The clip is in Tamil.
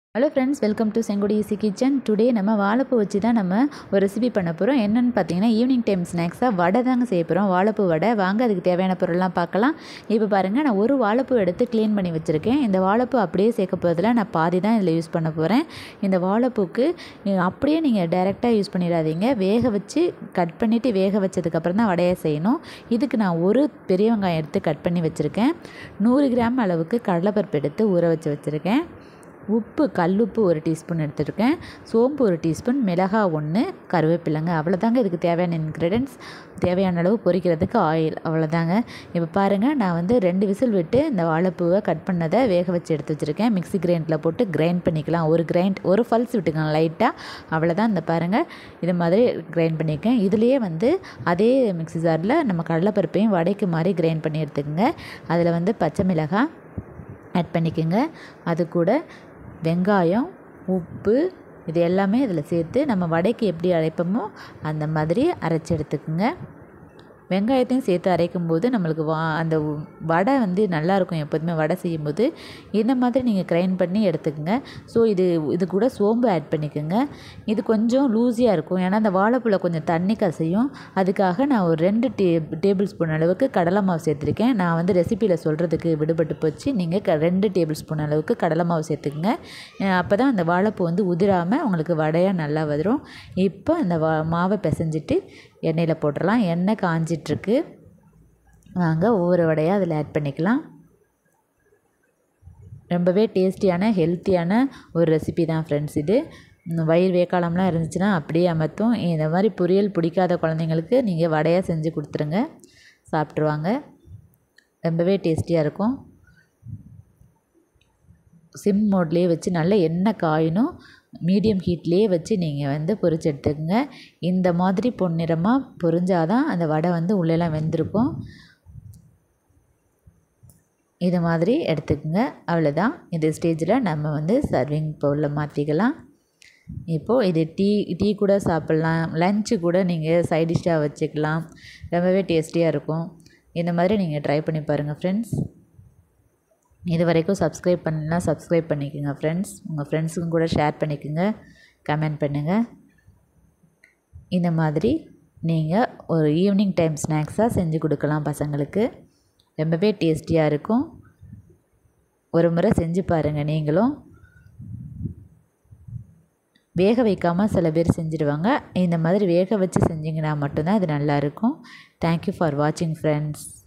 Hello friends, welcome to Sengodi easy kitchen. Today நம்ம வாழைப்பூ வச்சு தான் நம்ம ஒரு ரெசிபி பண்ண போகிறோம். என்னென்னு பார்த்தீங்கன்னா, ஈவினிங் டைம் ஸ்நாக்ஸாக வடை தாங்க செய்ய போகிறோம். வாழைப்பூ வடை. வாங்க அதுக்கு தேவையான பொருள்லாம் பார்க்கலாம். இப்போ பாருங்கள், நான் ஒரு வாழைப்பூ எடுத்து க்ளீன் பண்ணி வச்சுருக்கேன். இந்த வாழைப்பூ அப்படியே சேர்க்க போகிறதுல நான் பாதி தான் இதில் யூஸ் பண்ண போகிறேன். இந்த வாழைப்பூக்கு அப்படியே நீங்கள் டைரெக்டாக யூஸ் பண்ணிடாதீங்க. வேக வச்சு கட் பண்ணிவிட்டு வேக வச்சதுக்கப்புறம் தான் வடையை செய்யணும். இதுக்கு நான் ஒரு பெரிய வெங்காயம் எடுத்து கட் பண்ணி வச்சுருக்கேன். 100 கிராம் அளவுக்கு கடலைப்பருப்பு எடுத்து ஊற வச்சுருக்கேன். உப்பு, கல்லுப்பு 1 டீஸ்பூன் எடுத்துருக்கேன். சோம்பு 1 டீஸ்பூன், மிளகாய் 1, கருவேப்பிலைங்க. அவ்வளோதாங்க இதுக்கு தேவையான இன்க்ரீடியன்ட்ஸ். தேவையான அளவு பொரிக்கிறதுக்கு ஆயில், அவ்வளோதாங்க. இப்போ பாருங்கள், நான் வந்து 2 விசில் விட்டு இந்த வாழைப்பூவை கட் பண்ணதை வேக வச்சு எடுத்து வச்சுருக்கேன். மிக்ஸி கிரைண்டில் போட்டு கிரைண்ட் பண்ணிக்கலாம். ஒரு பல்ஸ் விட்டுக்கலாம் லைட்டாக. அவ்வளோதான். இந்த பாருங்கள், இது மாதிரி கிரைண்ட் பண்ணியிருக்கேன். இதுலேயே வந்து அதே மிக்ஸி ஜாரில் நம்ம கடலைப்பருப்பையும் வடைக்கு மாதிரி கிரைண்ட் பண்ணி எடுத்துக்கோங்க. அதில் வந்து பச்சை மிளகாய் ஆட் பண்ணிக்கோங்க. அது கூட வெங்காயம், உப்பு, இது எல்லாமே இதில் சேர்த்து நம்ம வடைக்கு எப்படி அரைப்போமோ அந்த மாதிரி அரைச்சி எடுத்துக்கோங்க. வெங்காயத்தையும் சேர்த்து அரைக்கும் போது நம்மளுக்கு அந்த வடை வந்து நல்லாயிருக்கும். எப்போதுமே வடை செய்யும்போது இந்த மாதிரி நீங்கள் கிரைண்ட் பண்ணி எடுத்துக்கோங்க. ஸோ இது கூட சோம்பு ஆட் பண்ணிக்கோங்க. இது கொஞ்சம் லூஸியாக இருக்கும், ஏன்னா அந்த வாழைப்பூவில் கொஞ்சம் தண்ணி கசையும். அதுக்காக நான் ஒரு 2 டேபிள் ஸ்பூன் அளவுக்கு கடலை மாவு சேர்த்துருக்கேன். நான் வந்து ரெசிப்பியில் சொல்கிறதுக்கு விடுபட்டு போச்சு. நீங்கள் 2 டேபிள் ஸ்பூன் அளவுக்கு கடலை மாவு சேர்த்துக்குங்க. அப்போ தான் அந்த வாழைப்பூ வந்து உதிராமல் உங்களுக்கு வடையாக நல்லா வரும். இப்போ அந்த மாவை பிசைஞ்சிட்டு எண்ணெயில் போட்டுடலாம். எண்ணெய் காஞ்சிட்ருக்கு. வாங்க ஒவ்வொரு வடையாக அதில் ஆட் பண்ணிக்கலாம். ரொம்பவே டேஸ்டியான ஹெல்த்தியான ஒரு ரெசிபி தான் ஃப்ரெண்ட்ஸ் இது. வயிறு வேக்காலம்லாம் இருந்துச்சுன்னா அப்படியே அமர்த்தும். இந்த மாதிரி பொரியல் பிடிக்காத குழந்தைங்களுக்கு நீங்கள் வடையாக செஞ்சு கொடுத்துருங்க, சாப்பிட்ருவாங்க. ரொம்பவே டேஸ்டியாக இருக்கும். சிம் மோட்லேயே வச்சு நல்ல எண்ணெய் காயணும். மீடியம் ஹீட்லேயே வச்சு நீங்கள் வந்து பொரிச்சு எடுத்துக்கோங்க. இந்த மாதிரி பொன்னிறமாக பொரிஞ்சாதான் அந்த வடை வந்து உள்ளெல்லாம் வெந்திருக்கும். இது மாதிரி எடுத்துக்கோங்க. அவ்வளோதான். இந்த ஸ்டேஜில் நம்ம வந்து சர்விங் பவுலில் மாற்றிக்கலாம். இப்போது இது டீ கூட சாப்பிட்லாம். லஞ்சு கூட நீங்கள் சைட் டிஷ்ஷாக வச்சுக்கலாம். ரொம்பவே டேஸ்டியாக இருக்கும். இந்த மாதிரி நீங்கள் ட்ரை பண்ணி பாருங்கள் ஃப்ரெண்ட்ஸ். இது வரைக்கும் சப்ஸ்கிரைப் பண்ணலாம், சப்ஸ்கிரைப் பண்ணிக்கோங்க ஃப்ரெண்ட்ஸ். உங்கள் ஃப்ரெண்ட்ஸுக்கும் கூட ஷேர் பண்ணிக்கோங்க, கமெண்ட் பண்ணுங்கள். இந்த மாதிரி நீங்கள் ஒரு ஈவினிங் டைம் ஸ்நாக்ஸாக செஞ்சு கொடுக்கலாம் பசங்களுக்கு. ரொம்பவே டேஸ்டியாக இருக்கும். ஒரு முறை செஞ்சு பாருங்கள் நீங்களும். வேக வைக்காமல் சில பேர் செஞ்சுடுவாங்க. இந்த மாதிரி வேக வச்சு செஞ்சிங்கன்னா மட்டும்தான் இது நல்லாயிருக்கும். தேங்க்யூ ஃபார் வாட்சிங் ஃப்ரெண்ட்ஸ்.